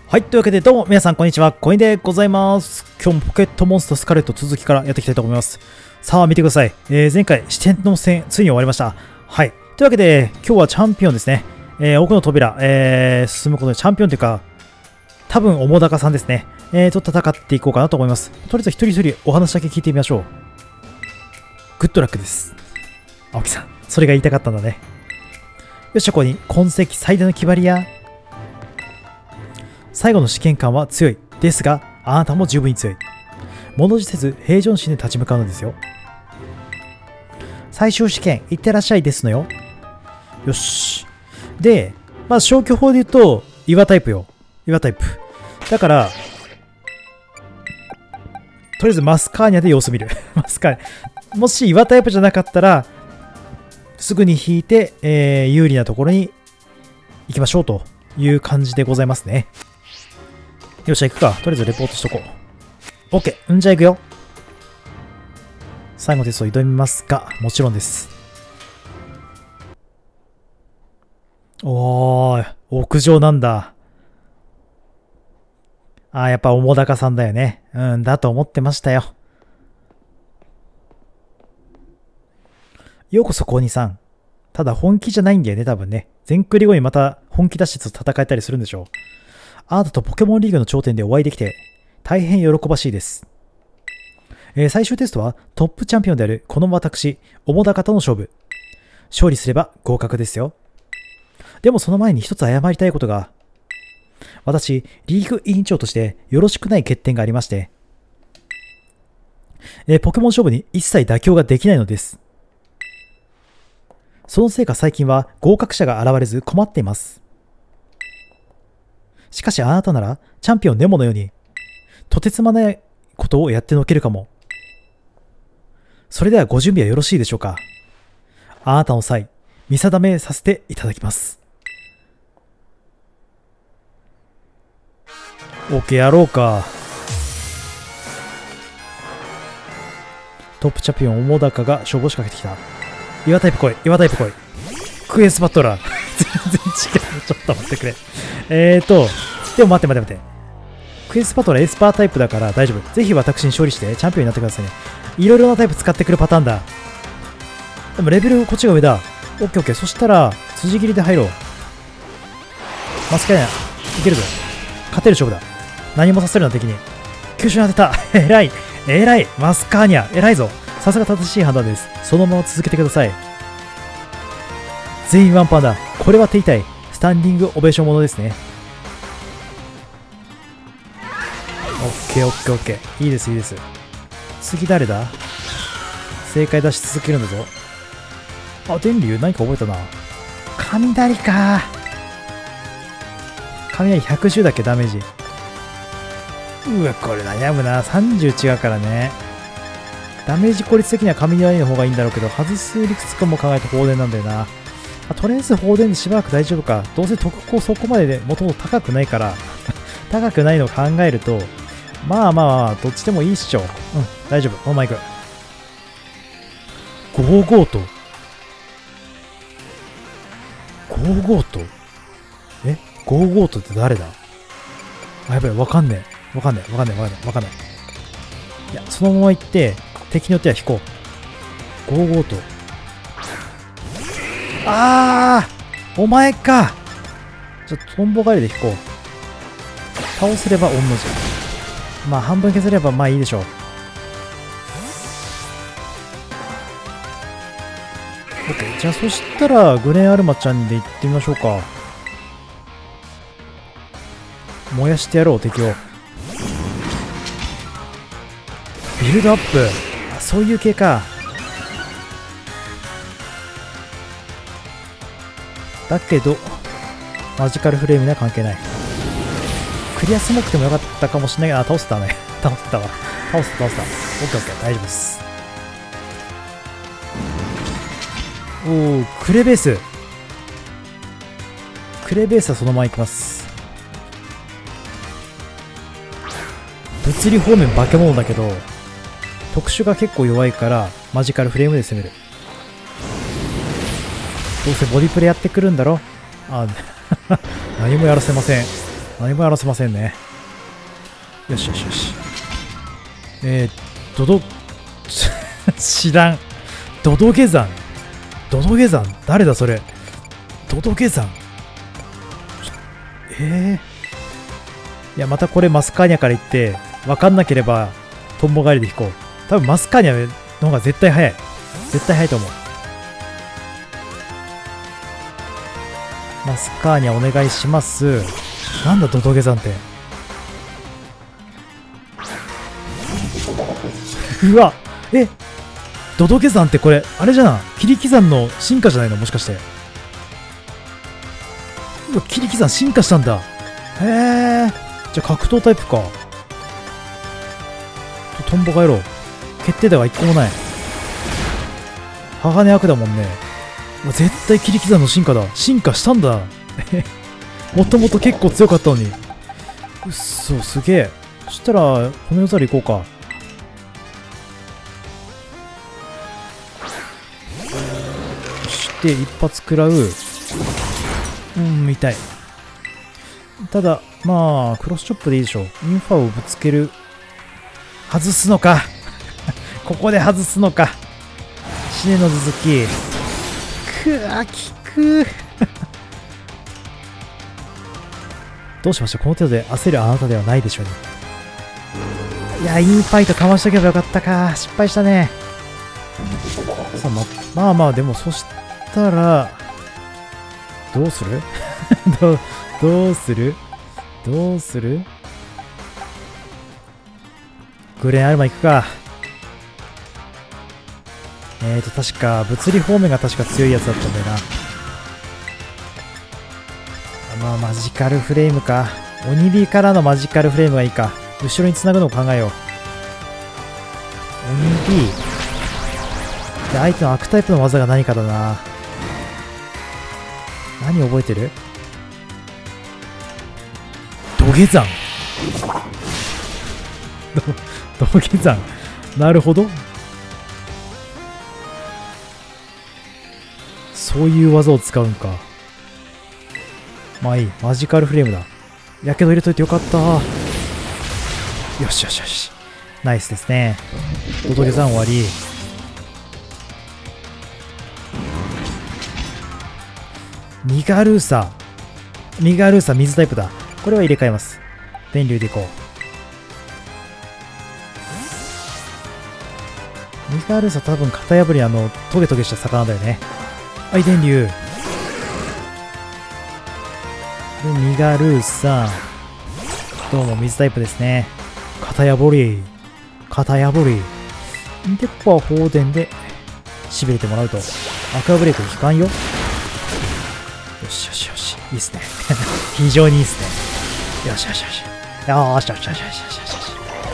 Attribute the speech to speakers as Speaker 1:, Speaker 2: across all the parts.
Speaker 1: はい。というわけで、どうも、皆さん、こんにちは。コインでございます。今日もポケットモンスタースカレット続きからやっていきたいと思います。さあ、見てください。前回、四天王戦、ついに終わりました。はい。というわけで、今日はチャンピオンですね。奥の扉、進むことで、チャンピオンというか、多分、澤高さんですね。と戦っていこうかなと思います。とりあえず、一人一人お話だけ聞いてみましょう。グッドラックです。青木さん、それが言いたかったんだね。よし、ここに、痕跡最大の決まりや、最後の試験官は強い。ですが、あなたも十分に強い。物おじせず平常心で立ち向かうのですよ。最終試験、いってらっしゃいですのよ。よし。で、消去法で言うと、岩タイプよ。岩タイプ。だから、とりあえずマスカーニャで様子見る。マスカーニャ。もし岩タイプじゃなかったら、すぐに引いて、有利なところに行きましょうという感じでございますね。よっしゃ、行くか。とりあえずレポートしとこう。OK。じゃあ行くよ。最後のテストを挑みますか。もちろんです。おー、屋上なんだ。やっぱ澤高さんだよね。だと思ってましたよ。ようこそ、高二さん。ただ本気じゃないんだよね、多分ね。全クリ後にまた本気出して戦えたりするんでしょう。あなたとポケモンリーグの頂点でお会いできて、大変喜ばしいです。最終テストはトップチャンピオンであるこの私、澤高との勝負。勝利すれば合格ですよ。でもその前に一つ謝りたいことが。私、リーグ委員長としてよろしくない欠点がありまして、ポケモン勝負に一切妥協ができないのです。そのせいか最近は合格者が現れず困っています。しかしあなたならチャンピオンネモのようにとてつもないことをやってのけるかも。それではご準備はよろしいでしょうか。あなたの際、見定めさせていただきます。OK、やろうか。トップチャンピオン澤高が勝負を仕掛けてきた。岩タイプ来い、岩タイプ来い。クエスバトラー。全然違う。ちょっと待ってくれ。でも待って。クエスバトラーエスパータイプだから大丈夫。ぜひ私に勝利してチャンピオンになってくださいね。いろいろなタイプ使ってくるパターンだ。でもレベルこっちが上だ。オッケーオッケー。そしたら、辻切りで入ろう。マスカヤいけるぞ。勝てる勝負だ。何もさせるな敵に。急所に当てた。偉い。マスカーニャ。偉いぞ。さすが正しい判断です。そのまま続けてください。全員ワンパンだ。これは手痛い。スタンディングオベーションものですね。オッケー。いいです。次誰だ？正解出し続けるんだぞ。電流何か覚えたな。雷か。雷110だっけダメージ。うわ、これ悩むな。30違うからね。ダメージ効率的には雷の方がいいんだろうけど、外す理屈かも考えて放電なんだよな。とりあえず放電でしばらく大丈夫か。どうせ特攻そこまででもともと高くないから、高くないのを考えると、まあ、どっちでもいいっしょ。大丈夫。このまま行く。ゴーゴーとゴーゴーとって誰だ？やばい、わかんねえ。いや、そのまま行って、敵によっては引こう。ゴーゴーと。お前か。トンボ狩りで引こう。倒せれば御の字。半分削ればいいでしょう。OK。じゃあそしたらグレンアルマちゃんで行ってみましょうか。燃やしてやろう敵を。ビルドアップ。そういう系か。だけどマジカルフレームには関係ない。クリアスモークでもよかったかもしれないけど、倒せたね。倒せた。オッケー。大丈夫です。クレベースはそのまま行きます。物理方面化け物だけど、特殊が結構弱いからマジカルフレームで攻める。どうせボディプレやってくるんだろ。何もやらせません。 何もやらせませんね。よしよしよし。ドド、知らん。ドド下山。ドド下山誰だそれ。ドド下山。いや、またこれマスカーニャから行って、わかんなければ、トンボ帰りで引こう。多分マスカーニャの方が絶対早い。絶対早いと思う。マスカーニャお願いします。なんだドドゲ山って。うわ、ドドゲ山ってこれあれじゃん。切り刻んの進化じゃないのもしかして。うわ、切り刻ん進化したんだ。へえ。じゃあ格闘タイプか。トンボ帰ろう。決定打は一個もない。鋼悪だもんね。絶対切り刻んの進化だ。進化したんだ。もともと結構強かったのに。うっそ、すげえ。そしたら、骨のザル行こうか。そして一発食らう。痛い。ただ、まあ、クロスチョップでいいでしょう。インファをぶつける。外すのか。ここで外すのか。死ねの続き。効く。どうしました。この程度で焦るあなたではないでしょうね。いや、インファイトかましとけばよかったか。失敗したね。さあ、まあまあ、でもそしたら、どうするどうするグレンアルマ行くか。確か、物理方面が確か強いやつだったんだよな。まあ、マジカルフレームか。鬼火からのマジカルフレームがいいか。後ろに繋ぐのを考えよう。鬼火。で、相手の悪タイプの技が何かだな。何覚えてる？土下山。土下山。なるほど。そういう技を使うんか。まあいい。マジカルフレームだ。やけど入れといてよかった。よしよしよし。ナイスですね。土下山終わり。ミガルーサ。水タイプだ。これは入れ替えます。電流でいこう。ミガルーサ多分型破りトゲトゲした魚だよね。はい、電流。で、ミガルーサ。どうも水タイプですね。型破り。で、ここは放電で痺れてもらうと。アクアブレイク効かんよ。よしよしよし。いいっすね。非常にいいっすね。よしよしよし。よしよしよしよしよしよし。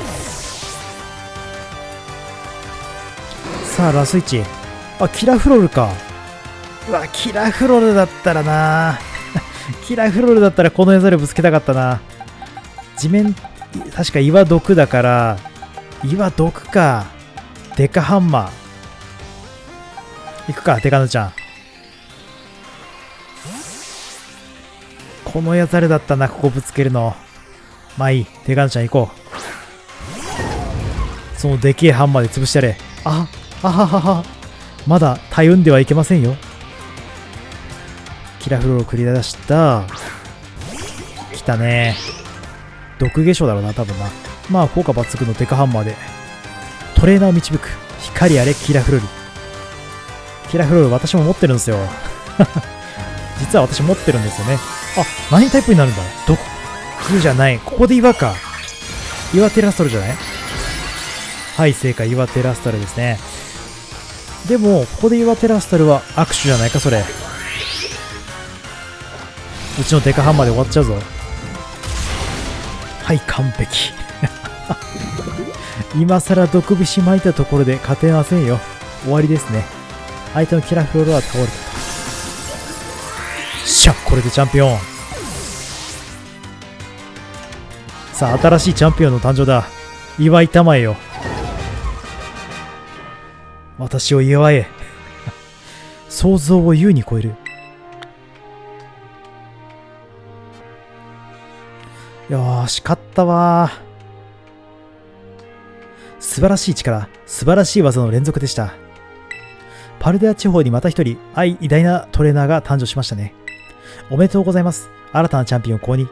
Speaker 1: さあ、ラスイチ。あ、キラフロールか。うわ、キラフロールだったらな。キラフロールだったらこの矢ザルぶつけたかったな。地面、確か岩毒だから、岩毒か。デカハンマー。行くか、デカヌちゃん。この矢ザルだったな、ここぶつけるの。まあいい、デカヌちゃん行こう。そのでけえハンマーで潰してやれ。あははは。まだたゆんではいけませんよ。キラフロールを繰り出した。来たね。毒化粧だろうな、多分な。まあ、効果抜群のデカハンマーで。トレーナーを導く。光あれ、キラフロール。キラフロール、私も持ってるんですよ。実は私持ってるんですよね。あ、何タイプになるんだ。毒じゃない。ここで岩か。岩テラストルじゃない？はい、正解。岩テラストルですね。でも、ここで岩テラストルは握手じゃないか、それ。うちのデカハンマーで終わっちゃうぞ。はい、完璧。今更毒菱巻いたところで勝てませんよ。終わりですね。相手のキラフロールは倒れたと。しゃ、これでチャンピオン。さあ、新しいチャンピオンの誕生だ。祝いたまえよ。私を祝え。想像を優に超える。 よーし、勝ったわー。素晴らしい力、素晴らしい技の連続でした。パルデア地方にまた一人、偉大なトレーナーが誕生しましたね。おめでとうございます。新たなチャンピオン公認。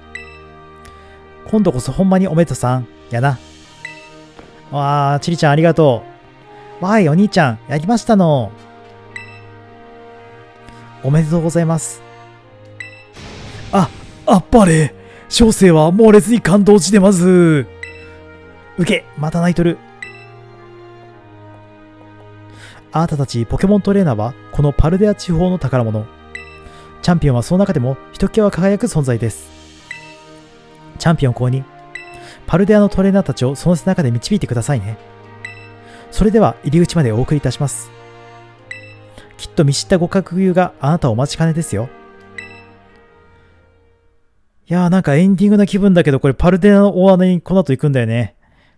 Speaker 1: 今度こそほんまにおめでとうさん、やな。わー、チリちゃんありがとう。わーい、お兄ちゃん、やりましたの。おめでとうございます。あっぱれ。小生は猛烈に感動してます。受け、また泣いとる。あなたたちポケモントレーナーはこのパルデア地方の宝物。チャンピオンはその中でもひときわ輝く存在です。チャンピオン公認。パルデアのトレーナーたちをその背中で導いてくださいね。それでは入り口までお送りいたします。きっと見知ったご学友があなたをお待ちかねですよ。いやーなんかエンディングな気分だけど、これパルデアの大穴にこの後行くんだよね。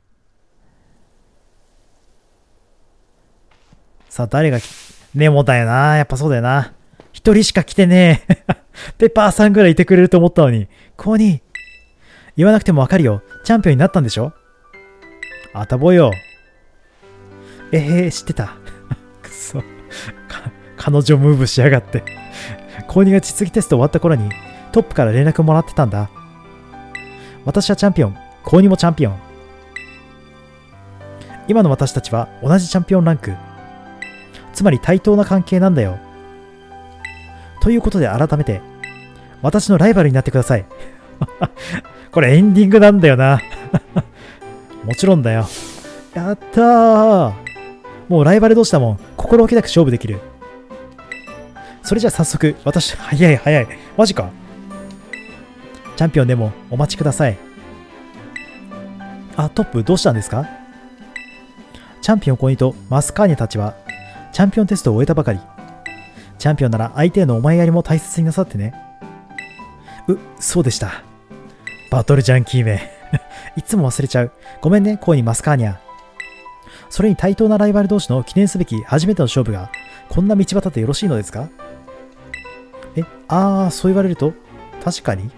Speaker 1: さあ誰がネモだよな。やっぱそうだよな。一人しか来てねえ。ペッパーさんぐらいいてくれると思ったのに。ここに。言わなくてもわかるよ。チャンピオンになったんでしょ。あたぼよ。知ってた。くそ。彼女ムーブしやがって。公認が実技テスト終わった頃にトップから連絡もらってたんだ。私はチャンピオン。公認もチャンピオン。今の私たちは同じチャンピオンランク。つまり対等な関係なんだよ。ということで改めて、私のライバルになってください。これエンディングなんだよな。もちろんだよ。やったー。もうライバル同士だもん。心置きなく勝負できる。それじゃあ早速、早い。マジか。チャンピオンでもお待ちください。トップどうしたんですか？チャンピオン公認とマスカーニャたちは、チャンピオンテストを終えたばかり。チャンピオンなら相手への思いやりも大切になさってね。そうでした。バトルジャンキーめ。いつも忘れちゃう。ごめんね、コーニーマスカーニャ。それに対等なライバル同士の記念すべき初めての勝負が、こんな道端でよろしいのですか？そう言われると、確かに。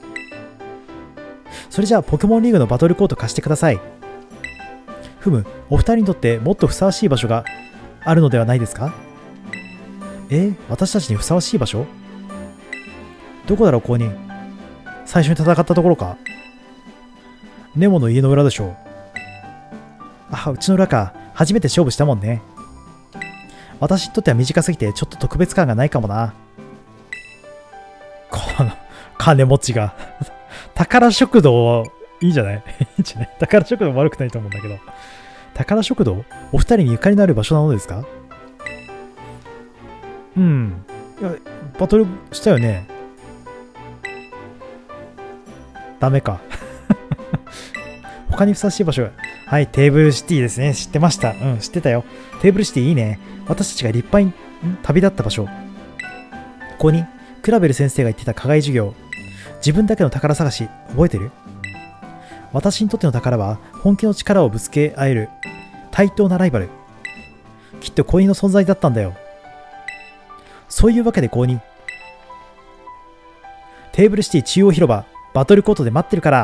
Speaker 1: それじゃあ、ポケモンリーグのバトルコート貸してください。お二人にとってもっとふさわしい場所があるのではないですか？私たちにふさわしい場所？どこだろう、公認。最初に戦ったところか。ネモの家の裏でしょう。うちの裏か。初めて勝負したもんね。私にとっては短すぎてちょっと特別感がないかもな。この金持ちが。宝食堂いいんじゃない？いいんじゃない？宝食堂悪くないと思うんだけど。宝食堂？お二人にゆかりのある場所なのですか？いや、バトルしたよね。ダメか。他にふさわしい場所。はい、テーブルシティですね。知ってました。知ってたよ。テーブルシティいいね。私たちが立派に旅立った場所。ここに、クラベル先生が言ってた課外授業。自分だけの宝探し、覚えてる？私にとっての宝は、本気の力をぶつけ合える、対等なライバル。きっと公認の存在だったんだよ。そういうわけで公認。テーブルシティ中央広場、バトルコートで待ってるから。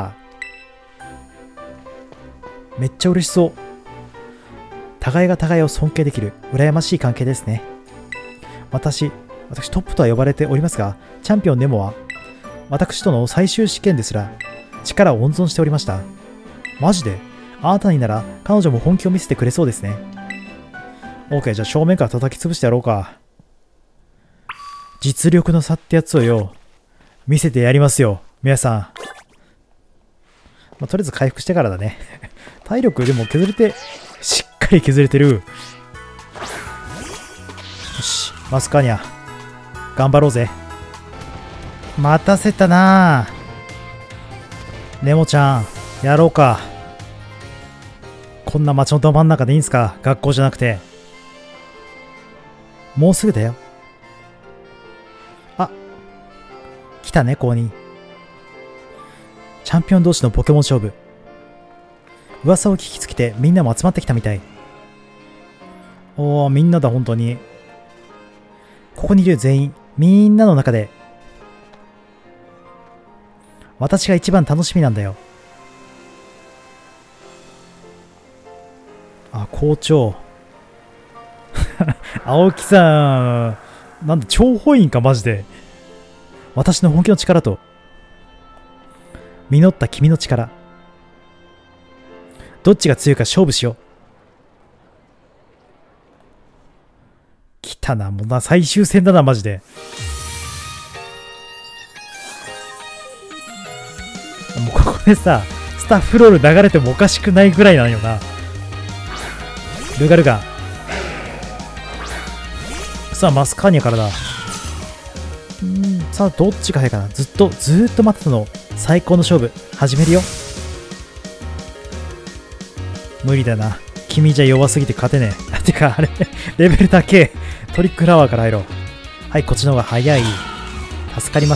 Speaker 1: めっちゃ嬉しそう。互いが互いを尊敬できる、羨ましい関係ですね。私トップとは呼ばれておりますが、チャンピオンネモは、私との最終試験ですら、力を温存しておりました。マジで？あなたになら、彼女も本気を見せてくれそうですね。OK、じゃあ正面から叩き潰してやろうか。実力の差ってやつをよ、見せてやりますよ、皆さん。とりあえず回復してからだね。体力でも削れて、しっかり削れてる。よし、マスカーニャ、頑張ろうぜ。待たせたなぁ。ネモちゃん、やろうか。こんな街のど真ん中でいいんすか？学校じゃなくて。もうすぐだよ。来たね、公認。チャンピオン同士のポケモン勝負。噂を聞きつけてみんなも集まってきたみたい。みんなだ、本当に。ここにいる全員、みんなの中で。 私が一番楽しみなんだよ。あ、校長。青木さん、なんだ、諜報員か、マジで。私の本気の力と、実った君の力。どっちが強いか勝負しよう。来たな、もうな、最終戦だな、マジで。もうここでさ、スタッフロール流れてもおかしくないぐらいなんよな。ルガルガ。さあ、マスカーニャからだ。さあ、どっちが早いかな。ずっと待ってたの。最高の勝負、始めるよ。無理だな。君じゃ弱すぎて勝てねえ。てか、あれ、レベル高え。トリックフラワーから入ろう。はい、こっちの方が早い。助かります。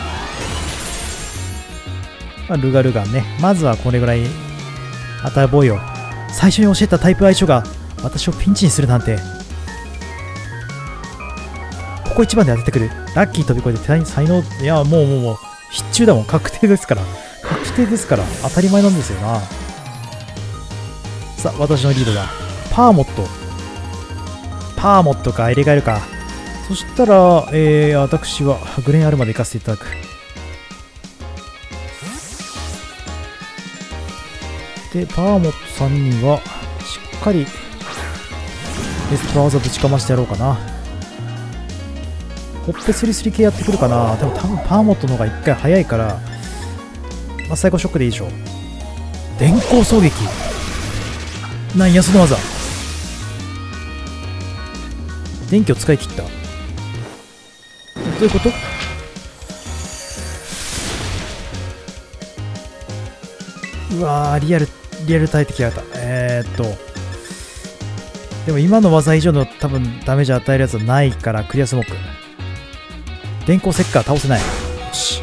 Speaker 1: まあ、ルガルガンね。まずはこれぐらい当たぼうよ。最初に教えたタイプ相性が私をピンチにするなんて。ここ一番で当ててくる。ラッキー飛び越えて才能。いや、もう必中だもん。確定ですから。確定ですから。当たり前なんですよな。さあ、私のリードだ。パーモット。パーモットか、入れ替えるか。そしたら、私はグレンアルまで行かせていただく。で、パーモットさんには、しっかり、エスパー技ぶちかましてやろうかな。ほっぺスリスリ系やってくるかな。でも多分パーモットの方が一回早いから、まあ、最後ショックでいいでしょう。電光狙撃。なんやその技。電気を使い切った。どういうこと？うわー、リアル耐えてきやがった。でも今の技以上の多分ダメージ与えるやつはないからクリアスモーク。電光石火倒せない。よし。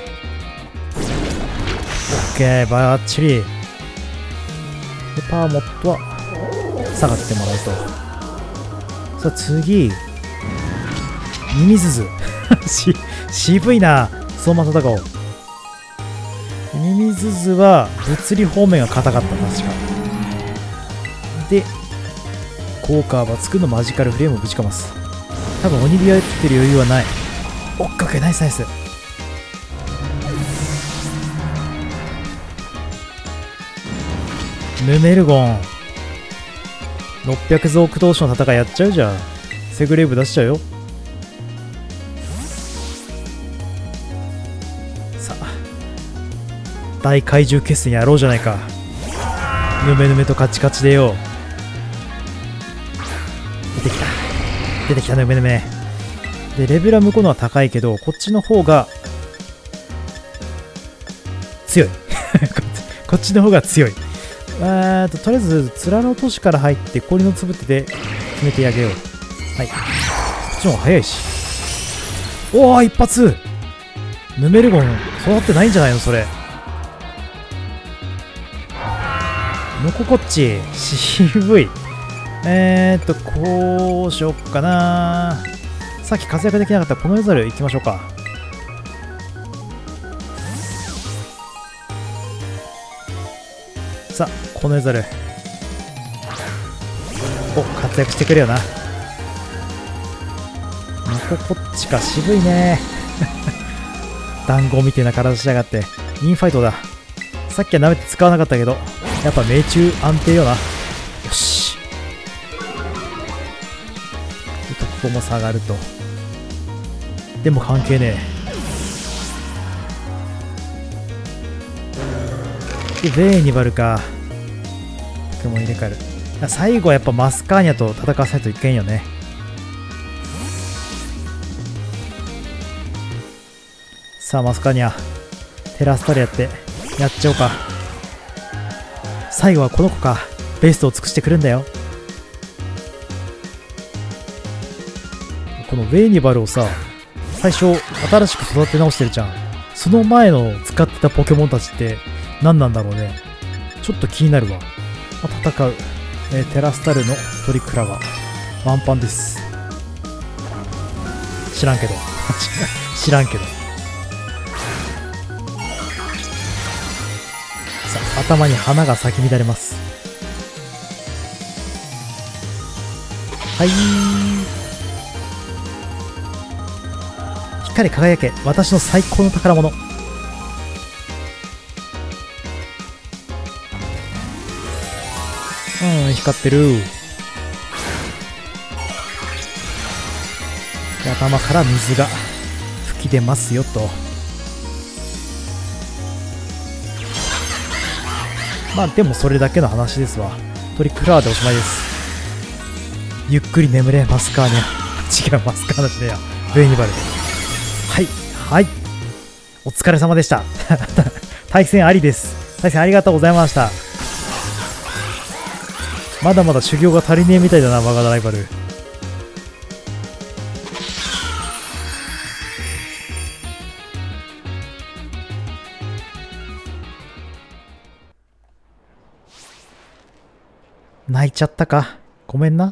Speaker 1: オッケー、バッチリ。で、パーモットは下がってもらうと。さあ次、ミミズズ。渋いな。そのまま戦おう。ミミズズは物理方面が硬かった、確か。で、効果抜群のマジカルフレームをぶちかます。多分鬼火をやってる余裕はない。おっかけ、ナイスナイス。ヌメルゴン。600増駆同士の戦いやっちゃうじゃん。セグレーブ出しちゃうよ。さあ、大怪獣決戦やろうじゃないか。ヌメヌメとカチカチでよ。出てきたヌメヌメ。で、レベルは向こうのは高いけど、こっちの方が強い。こっちの方が強い。とりあえず、面の都市から入って氷の粒手で決めてあげよう。はい。こっちの方が早いし。おお、一発。ヌメルゴン、育ってないんじゃないのそれ。のここっち。渋い。こうしよっかな。さっき活躍できなかったこのエザル行きましょうか。さあ、このエザル。お、活躍してくれよな。のここっちか、渋いね。団子みたいな体しやがって。インファイトだ。さっきは舐めて使わなかったけど、やっぱ命中安定よな。よし。ここも下がると。でも関係ねえ。で、ベーニバルか。ポケモン入れ替える。最後はやっぱマスカーニャと戦わせないといけんよね。さあ、マスカーニャ。テラスタルやって、やっちゃおうか。最後はこの子か。ベストを尽くしてくるんだよ。このベーニバルをさ、最初新しく育て直してるじゃん。その前の使ってたポケモンたちって何なんだろうね。ちょっと気になるわ。戦う、テラスタルのトリクラはワンパンです。知らんけど。知らんけど。 さあ、頭に花が咲き乱れます。はい。光り輝け、私の最高の宝物。光ってる。で、頭から水が吹き出ますよと。まあでもそれだけの話ですわ。トリックフラワーでおしまいです。ゆっくり眠れ、マスカーニャ。違う、マスカーナじゃねえや。ベイニバル。はい、はい。お疲れ様でした。対戦ありです。対戦ありがとうございました。まだまだ修行が足りねえみたいだな、我がライバル。泣いちゃったか。ごめんな。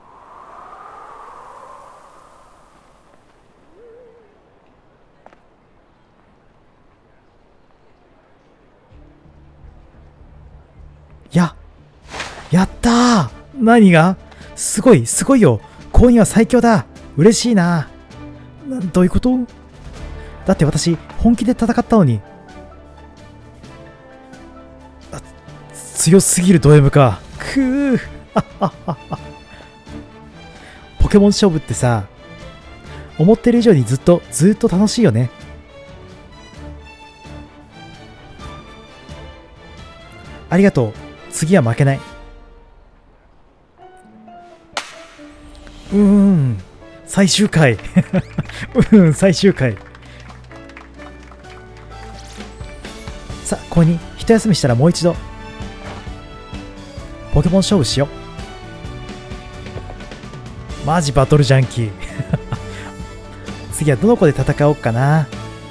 Speaker 1: やったー。何がすごい、すごいよ。コインは最強だ。嬉しいな。どういうこと？だって私、本気で戦ったのに。強すぎるド M か。くー。ポケモン勝負ってさ、思ってる以上にずっと楽しいよね。ありがとう。次は負けない。最終回。最終回。さあ、ここに一休みしたらもう一度ポケモン勝負しよう。マジバトルジャンキー。次はどの子で戦おうかな。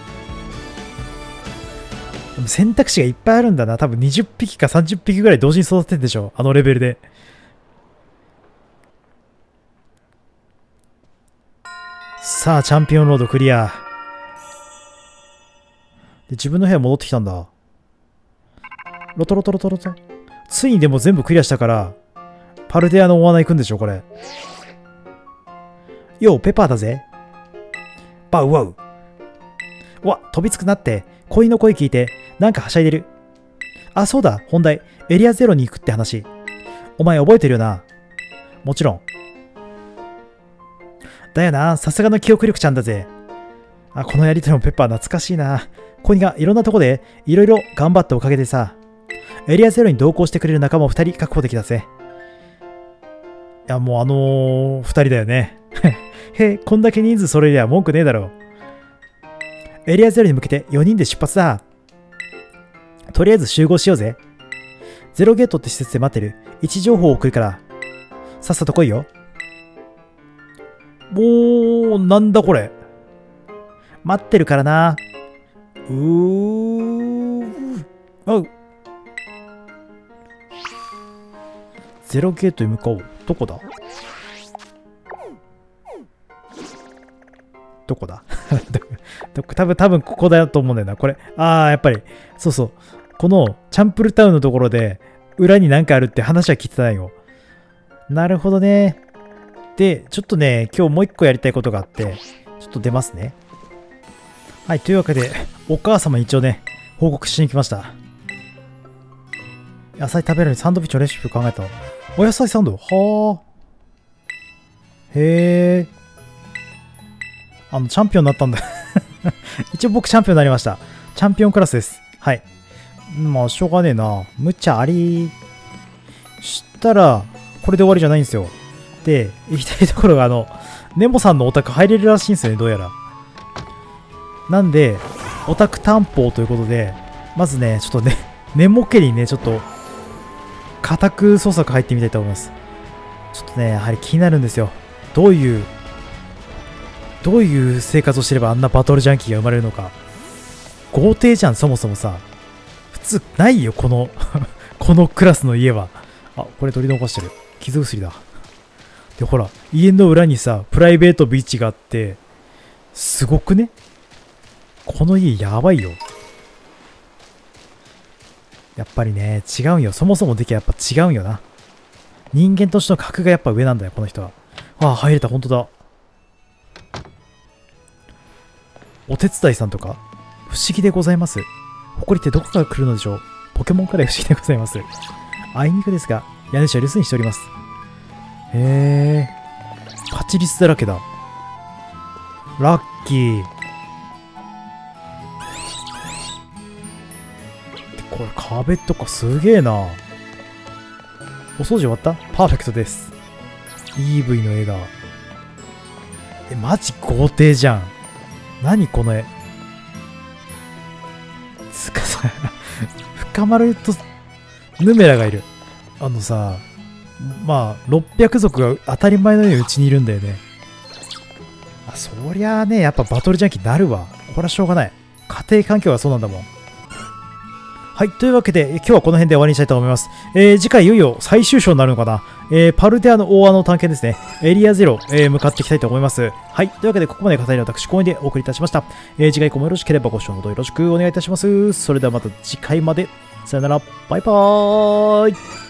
Speaker 1: でも選択肢がいっぱいあるんだな。多分20匹か30匹ぐらい同時に育てるでしょ、あのレベルで。さあ、チャンピオンロードクリア。で、自分の部屋戻ってきたんだ。ロトロトロトロト。ついにでも全部クリアしたから、パルデアの大穴行くんでしょ、これ。よう、ペパーだぜ。バウワウ。うわ、飛びつくなって、恋の声聞いて、なんかはしゃいでる。あ、そうだ、本題。エリアゼロに行くって話。お前覚えてるよな。もちろん。だよな、さすがの記憶力ちゃんだぜ。あ、このやりとりもペッパー懐かしいな。コニがいろんなとこでいろいろ頑張ったおかげでさ、エリアゼロに同行してくれる仲間を2人確保できたぜ。いや、もう2人だよね。へえ、こんだけ人数揃えりゃ文句ねえだろ。エリアゼロに向けて4人で出発だ。とりあえず集合しようぜ。ゼロゲートって施設で待ってる。位置情報を送るから、さっさと来いよ。なんだこれ。待ってるからな。ゼロゲートに向かおう。どこだどこだ多分ここだと思うんだよな。これ。やっぱり。そうそう。このチャンプルタウンのところで裏に何かあるって話は聞いてたんよ。なるほどね。で、ちょっとね、今日もう一個やりたいことがあって、ちょっと出ますね。はい、というわけで、お母様に一応ね、報告しに来ました。野菜食べるのにサンドイッチのレシピを考えたの。お野菜サンドはあ。へえ。チャンピオンになったんだ。一応僕チャンピオンになりました。チャンピオンクラスです。はい。まあ、しょうがねえな。無茶あり。したら、これで終わりじゃないんですよ。で、行きたいところがネモさんのお宅入れるらしいんですよね、どうやら。なんで、お宅担保ということで、まずね、ちょっとね、ネモ家にね、ちょっと、家宅捜索入ってみたいと思います。ちょっとね、やはり気になるんですよ。どういう生活をしてればあんなバトルジャンキーが生まれるのか。豪邸じゃん、そもそもさ。普通ないよ、このこのクラスの家は。あ、これ取り残してる。傷薬だ。で、ほら、家の裏にさ、プライベートビーチがあって、すごくね？この家やばいよ。 やっぱりね、違うんよ。そもそも出来はやっぱ違うんよな。人間としての格がやっぱ上なんだよ、この人は。ああ、入れた、ほんとだ。お手伝いさんとか不思議でございます。誇りってどこから来るのでしょう。ポケモンから不思議でございます。あいにくですが、家主は留守にしております。へえ。パチリスだらけだ。ラッキー。これ壁とかすげえな。お掃除終わった？パーフェクトです。EV の絵が。マジ豪邸じゃん。何この絵。つかさ、深丸とヌメラがいる。まあ、600族が当たり前のようにうちにいるんだよね。そりゃあね、やっぱバトルジャンキーになるわ。これはしょうがない。家庭環境がそうなんだもん。はい。というわけで、今日はこの辺で終わりにしたいと思います。次回いよいよ最終章になるのかな。パルテアの大穴の探検ですね。エリア0、向かっていきたいと思います。はい。というわけで、ここまで語りの私、公園でお送りいたしました。次回以降もよろしければご視聴のほどよろしくお願いいたします。それではまた次回まで。さよなら。バイバーイ。